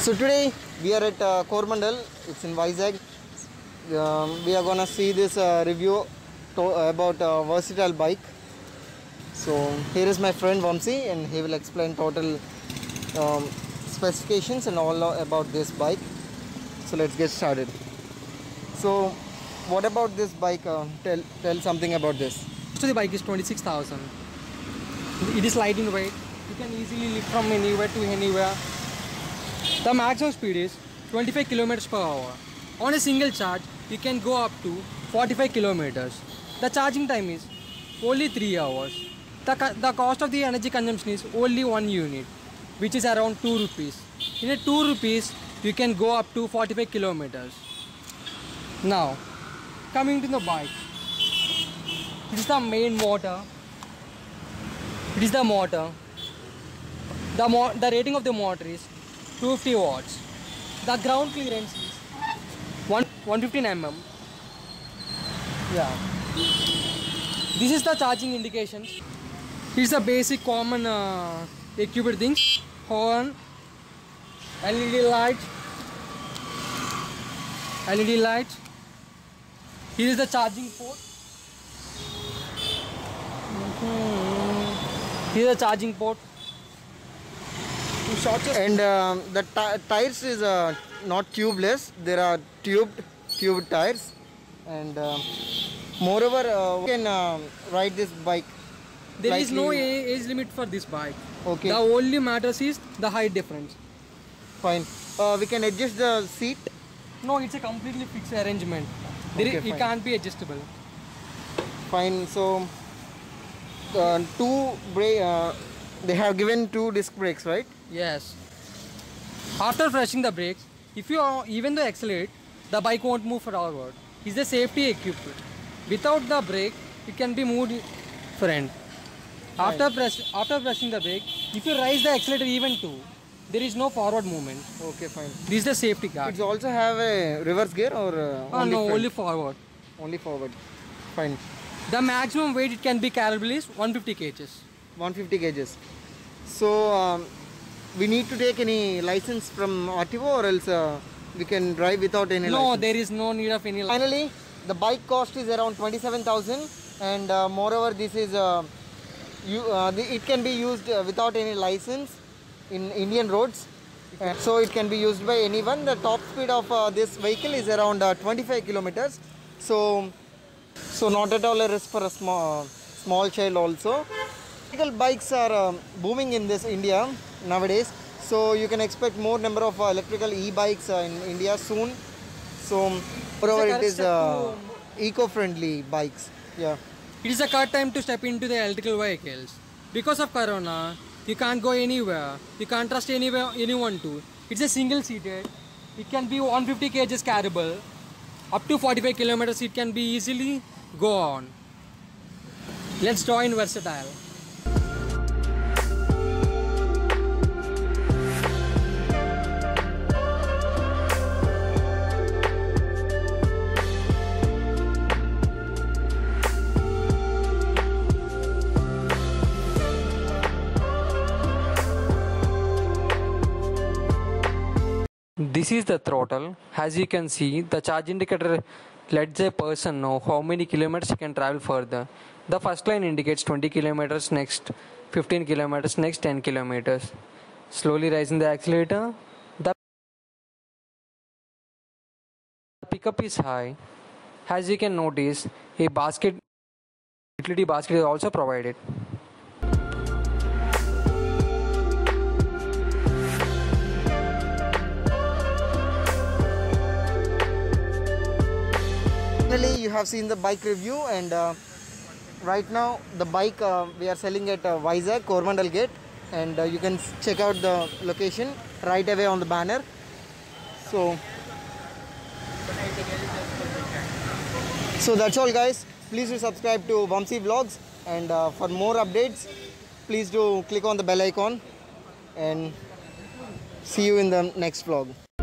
So today we are at Coromandel. It's in Vizag. We are gonna see this review about versatile bike. So here is my friend Vamsi, and he will explain total specifications and all about this bike. So let's get started. So what about this bike? Tell something about this. So the bike is 26,000. It is light in weight. You can easily lift from anywhere to anywhere. The maximum speed is 25 kilometers per hour. On a single charge, you can go up to 45 kilometers. The charging time is only 3 hours. The cost of the energy consumption is only 1 unit, which is around 2 rupees. In a 2 rupees, you can go up to 45 kilometers. Now, coming to the bike. It is the main motor. It is the motor. The rating of the motor is 250 watts. The ground clearance is 115 mm. Yeah. This is the charging indications. It's the basic common equipped things. Horn, LED lights. Here is the charging port. Here is the charging port. And the tires is not tubeless. There are tubed tires, and moreover you can ride this bike. There is no age limit for this bike. Okay. The only matters is the height difference. Fine. We can adjust the seat. No, it's a completely fixed arrangement. It can't be adjustable. Fine. So they have given 2 disc brakes, right? Yes. After pressing the brakes, if you even though accelerate, the bike won't move forward. It's the safety equipped. Without the brake, it can be moved front. After pressing the brake, if you raise the accelerator even 2, there is no forward movement. Okay, fine. This is the safety guard. It also have a reverse gear or only no, front? only forward. Only forward. Fine. The maximum weight it can be carryable is 150 kgs. 150 kgs. So we need to take any license from RTO, or else we can drive without any license? No, there is no need of any license. Finally, the bike cost is around 27,000, and moreover this is it can be used without any license in Indian roads. So it can be used by anyone. The top speed of this vehicle is around 25 kilometers. So not at all a risk for a small child also. Electrical bikes are booming in this India nowadays. So you can expect more number of electrical e-bikes in India soon. So moreover it is eco-friendly bikes. Yeah. It is a correct time to step into the electrical vehicles. Because of Corona, you can't go anywhere. You can't trust anyone to. It's a single seated. It can be 150 kgs carryable. Up to 45 kilometers it can be easily go on. Let's join Versatile. This is the throttle. As you can see, the charge indicator lets a person know how many kilometers he can travel further. The first line indicates 20 kilometers, next 15 kilometers, next 10 kilometers. Slowly raising the accelerator. The pickup is high. As you can notice, a utility basket is also provided. Finally, you have seen the bike review, and right now the bike we are selling at Vizag Coromandel Gate, and you can check out the location right away on the banner. So that's all, guys. Please do subscribe to Vamsi Vlogs, and for more updates please do click on the bell icon, and see you in the next vlog.